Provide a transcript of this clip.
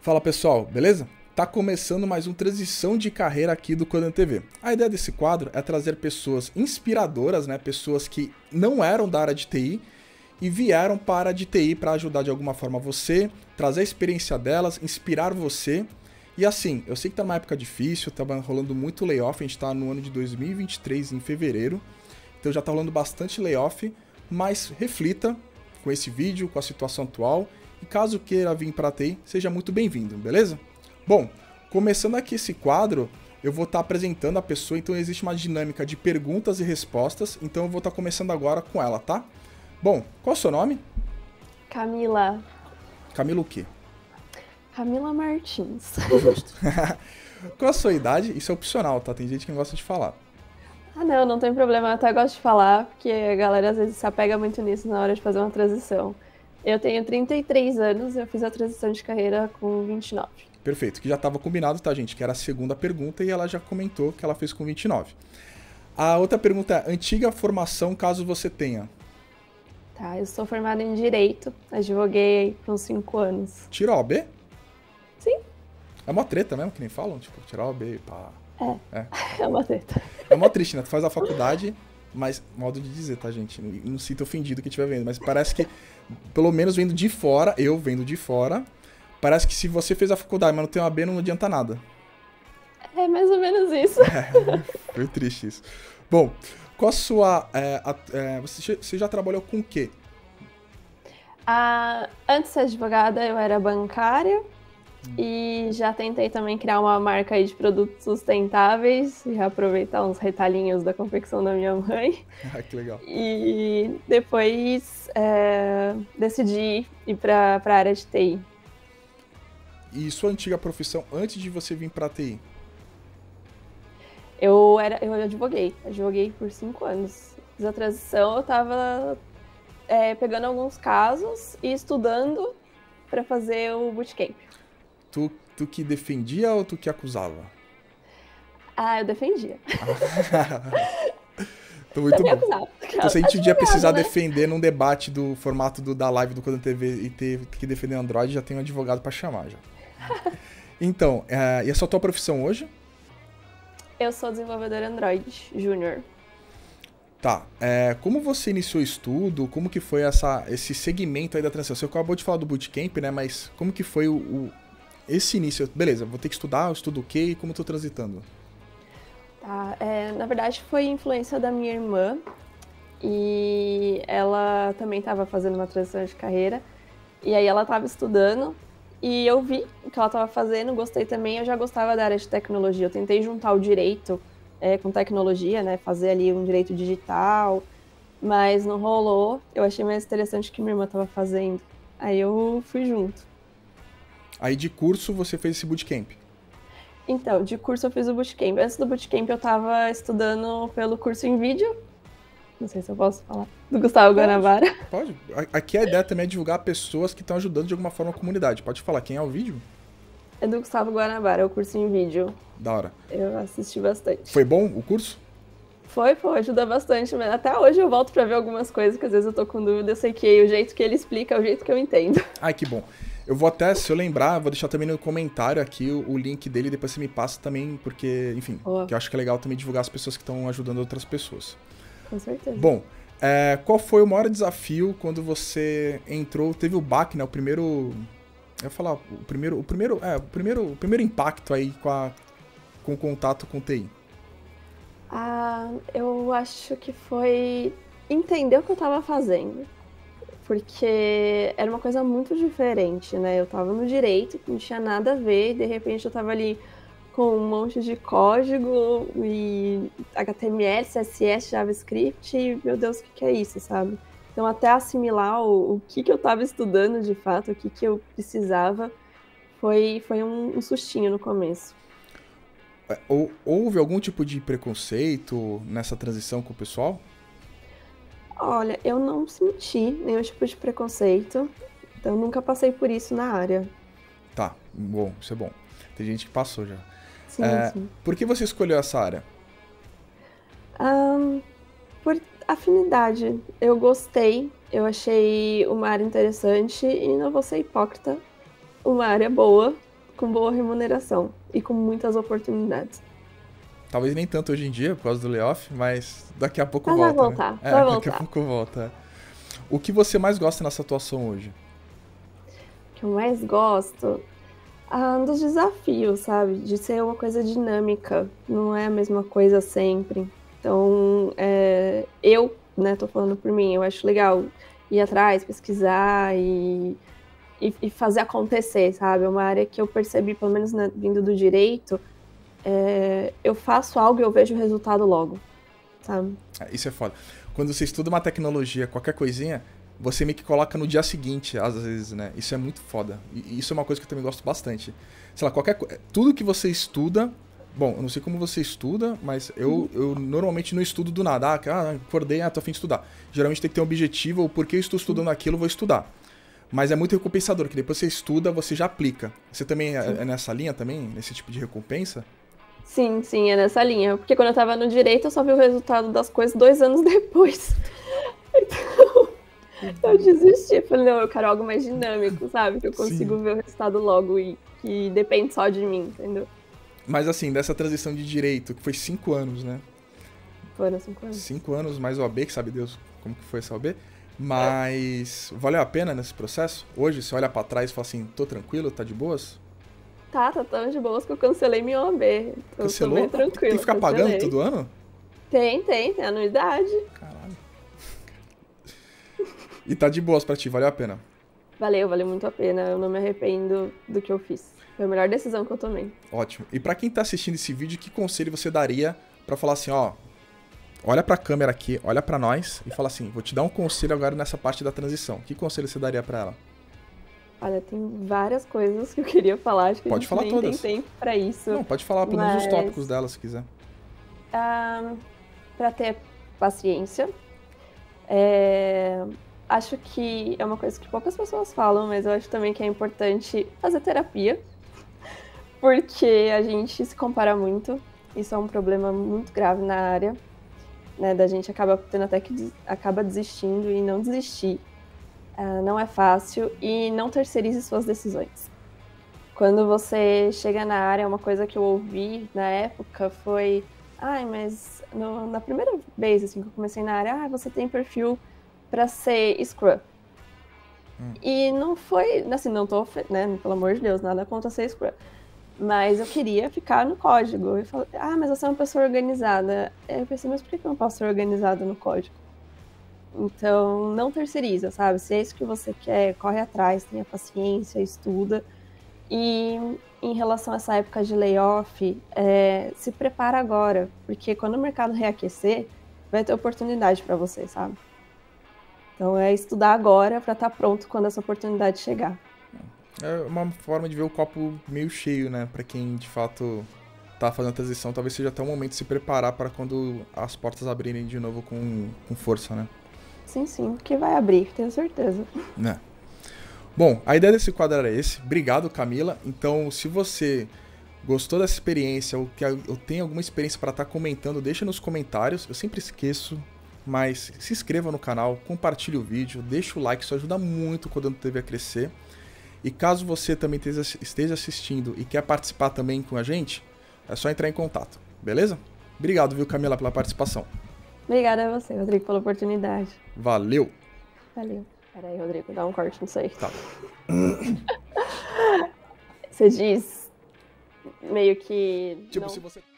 Fala pessoal, beleza? Tá começando mais um Transição de Carreira aqui do Codan TV. A ideia desse quadro é trazer pessoas inspiradoras, né? Pessoas que não eram da área de TI e vieram para a área de TI para ajudar de alguma forma você, trazer a experiência delas, inspirar você. E assim, eu sei que tá numa época difícil, tá rolando muito layoff, a gente tá no ano de 2023, em fevereiro, então já tá rolando bastante layoff, mas reflita com esse vídeo, com a situação atual, e caso queira vir para a TI, seja muito bem-vindo, beleza? Bom, começando aqui esse quadro, eu vou estar apresentando a pessoa, então existe uma dinâmica de perguntas e respostas, então eu vou estar começando agora com ela, tá? Bom, qual é o seu nome? Camila. Camila o quê? Camila Martins. Justo. Qual a sua idade? Isso é opcional, tá? Tem gente que não gosta de falar. Ah, não tem problema, eu até gosto de falar, porque a galera às vezes se apega muito nisso na hora de fazer uma transição. Eu tenho 33 anos, eu fiz a transição de carreira com 29. Perfeito, que já estava combinado, tá, gente? Que era a segunda pergunta e ela já comentou que ela fez com 29. A outra pergunta é, antiga formação, caso você tenha? Tá, eu sou formada em Direito, advoguei por uns 5 anos. Tirou a OAB? Sim. É uma treta mesmo, que nem falam? Tipo, tirar a OAB e pá. É uma treta. É mó triste, né? Tu faz a faculdade, mas, modo de dizer, tá, gente? Não sinto ofendido que estiver vendo, mas parece que, pelo menos vendo de fora, eu vendo de fora, parece que se você fez a faculdade, mas não tem uma B, não adianta nada. É mais ou menos isso. Foi triste isso. Bom, qual a sua... você já trabalhou com o quê? Antes de ser advogada, eu era bancária. E já tentei também criar uma marca aí de produtos sustentáveis e aproveitar uns retalhinhos da confecção da minha mãe. Que legal. E depois decidi ir para a área de TI. E sua antiga profissão antes de você vir para TI? Eu advoguei por 5 anos. Fiz a transição, eu estava pegando alguns casos e estudando para fazer o bootcamp. Tu que defendia ou tu que acusava? Eu defendia. Tô muito bom. Acusava. Então, se a gente um dia precisar né? defender num debate do formato da live do Codan TV e ter que defender Android, já tem um advogado pra chamar já. Então, e essa é a tua profissão hoje? Eu sou desenvolvedora Android Júnior. Tá. Como você iniciou o estudo? Como que foi esse segmento aí da transição? Você acabou de falar do bootcamp, né? Mas como que foi esse início? Beleza, vou ter que estudar, eu estudo o quê e como eu tô transitando? Tá, na verdade foi influência da minha irmã e ela também estava fazendo uma transição de carreira e aí ela estava estudando e eu vi o que ela estava fazendo, gostei também, eu já gostava da área de tecnologia, eu tentei juntar o direito com tecnologia, né, fazer ali um direito digital, mas não rolou, eu achei mais interessante o que minha irmã estava fazendo, aí eu fui junto. Aí de curso você fez esse bootcamp? Então, de curso eu fiz o bootcamp. Antes do bootcamp eu estava estudando pelo curso em vídeo. Não sei se eu posso falar. Do Gustavo Guanabara. Pode. Aqui a ideia também é divulgar pessoas que estão ajudando de alguma forma a comunidade. Pode falar quem é o vídeo? É do Gustavo Guanabara, é o curso em vídeo. Da hora. Eu assisti bastante. Foi bom o curso? Foi, ajuda bastante. Mas até hoje eu volto pra ver algumas coisas que às vezes eu tô com dúvida. Eu sei que o jeito que ele explica é o jeito que eu entendo. Ai, que bom. Eu vou até, se eu lembrar, vou deixar também no comentário aqui o link dele, depois você me passa também, porque, enfim, que eu acho que é legal também divulgar as pessoas que estão ajudando outras pessoas. Com certeza. Bom, qual foi o maior desafio quando você entrou, teve o baque, né, o primeiro, eu ia falar, o primeiro impacto aí com o contato com o TI? Eu acho que foi entender o que eu tava fazendo. Porque era uma coisa muito diferente, né? Eu tava no direito, não tinha nada a ver, e de repente eu tava ali com um monte de código e HTML, CSS, JavaScript, e meu Deus, o que é isso, sabe? Então até assimilar o que eu tava estudando de fato, o que eu precisava, foi um sustinho no começo. Houve algum tipo de preconceito nessa transição com o pessoal? Olha, eu não senti nenhum tipo de preconceito, então nunca passei por isso na área. Tá, bom, isso é bom. Tem gente que passou já. Sim. Por que você escolheu essa área? Por afinidade. Eu gostei, eu achei uma área interessante e não vou ser hipócrita. Uma área boa, com boa remuneração e com muitas oportunidades. Talvez nem tanto hoje em dia, por causa do layoff, mas daqui a pouco Mas volta, vai voltar, né? vai Daqui voltar. a pouco volta. O que você mais gosta nessa atuação hoje? O que eu mais gosto dos desafios, sabe? De ser uma coisa dinâmica, não é a mesma coisa sempre. Então, eu, né, tô falando por mim, eu acho legal ir atrás, pesquisar e fazer acontecer, sabe? É uma área que eu percebi, pelo menos vindo do direito, eu faço algo e eu vejo o resultado logo, sabe? Isso é foda. Quando você estuda uma tecnologia, qualquer coisinha, você meio que coloca no dia seguinte, às vezes, né? Isso é muito foda. E isso é uma coisa que eu também gosto bastante. Sei lá, tudo que você estuda... Bom, eu não sei como você estuda, mas eu normalmente não estudo do nada. Acordei, tô a fim de estudar. Geralmente tem que ter um objetivo, ou porque eu estou estudando aquilo, eu vou estudar. Mas é muito recompensador, que depois você estuda, você já aplica. Você também é nessa linha também? Nesse tipo de recompensa? Sim, é nessa linha. Porque quando eu tava no direito, eu só vi o resultado das coisas 2 anos depois. Então, eu desisti. Falei, não, eu quero algo mais dinâmico, sabe? Que eu consigo ver o resultado logo e que depende só de mim, entendeu? Mas assim, dessa transição de direito, que foi 5 anos, né? Foram 5 anos. 5 anos mais OAB, que sabe Deus como que foi essa OAB. Mas valeu a pena nesse processo? Hoje, você olha pra trás e fala assim, tô tranquilo, tá de boas? Tá tão de boas que eu cancelei minha OAB. Então, Cancelou? tô bem tranquilo. Tem que ficar pagando todo ano? Tem anuidade. Caralho. E tá de boas pra ti, valeu a pena? Valeu muito a pena. Eu não me arrependo do que eu fiz. Foi a melhor decisão que eu tomei. Ótimo. E pra quem tá assistindo esse vídeo, que conselho você daria pra falar assim, ó, olha pra câmera aqui, olha pra nós e fala assim, vou te dar um conselho agora nessa parte da transição. Que conselho você daria pra ela? Olha, tem várias coisas que eu queria falar, acho que Pode a gente falar nem todas. tem tempo pra isso. Não, pode falar pelo menos os tópicos dela, se quiser. Pra ter paciência. Acho que é uma coisa que poucas pessoas falam, mas eu acho também que é importante fazer terapia. Porque a gente se compara muito. Isso é um problema muito grave na área. Né, da gente acaba tendo até que acaba desistindo e não desistir. Não é fácil e não terceirize suas decisões. Quando você chega na área, uma coisa que eu ouvi na época foi mas na primeira vez assim, que eu comecei na área, você tem perfil para ser Scrum. E não foi, assim, não tô, né, pelo amor de Deus, nada contra ser Scrum. Mas eu queria ficar no código. Eu falei, mas você é uma pessoa organizada. Eu pensei, mas por que eu não posso ser organizada no código? Então, não terceiriza, sabe? Se é isso que você quer, corre atrás, tenha paciência, estuda. E em relação a essa época de layoff, se prepara agora. Porque quando o mercado reaquecer, vai ter oportunidade para você, sabe? Então, é estudar agora para estar pronto quando essa oportunidade chegar. É uma forma de ver o copo meio cheio, né? Pra quem, de fato, tá fazendo a transição, talvez seja até o momento de se preparar para quando as portas abrirem de novo com força, né? Sim, que vai abrir, tenho certeza. Né? Bom, a ideia desse quadro era esse. Obrigado, Camila. Então, se você gostou dessa experiência ou que eu tenho alguma experiência para estar comentando, deixa nos comentários. Eu sempre esqueço, mas se inscreva no canal, compartilhe o vídeo, deixa o like, isso ajuda muito o Codando TV a crescer. E caso você também esteja assistindo e quer participar também com a gente, é só entrar em contato, beleza? Obrigado, viu, Camila, pela participação. Obrigada a você, Rodrigo, pela oportunidade. Valeu! Valeu. Peraí, Rodrigo, dá um corte nisso aí. Tá. Você diz meio que... Tipo, não... se você...